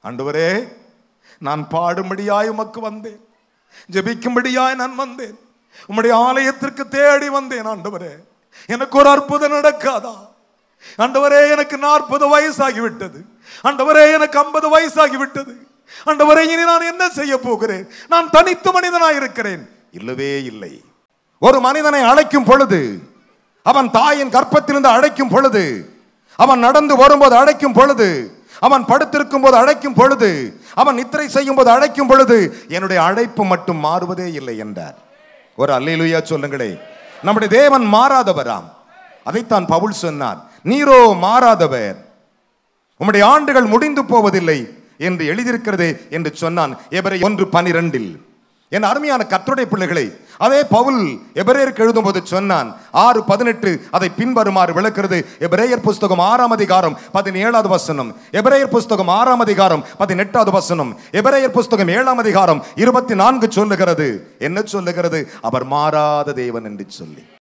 ஆண்டவரே, நான் பாடும்படியாய் உமக்கு வந்தேன், ஜெபிக்கும்படியாய் நான் வந்தேன், உம்முடைய ஆலயத்திற்கு தேடி வந்தேன். ஆண்டவரே, எனக்கு ஒரு அற்புதம் நடக்காதா? ஆண்டவரே, எனக்கு 40 வயசாகிவிட்டது. ஆண்டவரே, எனக்கு 50 வயசாகிவிட்டது. ஆண்டவரே, இனி நான் என்ன செய்ய போகிறேன்? நான் தனித்த மனிதனாய் இருக்கிறேன். இல்லவே இல்லை. ஒரு மனிதனை அழைக்கும் பொழுது, அவன் தாயின் கர்ப்பத்திலிருந்து அழைக்கும் பொழுது, அவன் நடந்து வரும்போது அழைக்கும் பொழுது, அவன் படுத்திருக்கும் போது அழைக்கும் பொழுது, அவன் நித்திரை செய்யும் போது அழைக்கும் பொழுது, என்னுடைய அழைப்பு மட்டும் மாறுவதே இல்லை என்றார். ஒரு அல்லேலூயா சொல்லுங்களே. நம்முடைய தேவன் மாறாதவராம். அதைத்தான் பவுல் சொன்னார். நீரோ மாறாதவர், உம்முடைய ஆண்டுகள் முடிந்து போவதில்லை என்று எழுதியிருக்கிறது என்று சொன்னான் எபிரேயர் 1:12. என் அருமையான கர்த்தருடைய பிள்ளைகளை, அதே பவுல் எபிரேயருக்கு எழுதும்போது சொன்னான் 6:18. அதை பின்வருமாறு விளக்குறது. எபிரேயர் புஸ்தகம் 6ஆம் அதிகாரம் 17வது வசனம், எபிரேயர் புஸ்தகம் 6ஆம் அதிகாரம் 18வது வசனம், எபிரேயர் புஸ்தகம் 7ஆம் அதிகாரம் 24 சொல்லுகிறது. என்ன சொல்லுகிறது? அவர் மாறாத தேவன் என்று சொல்லி.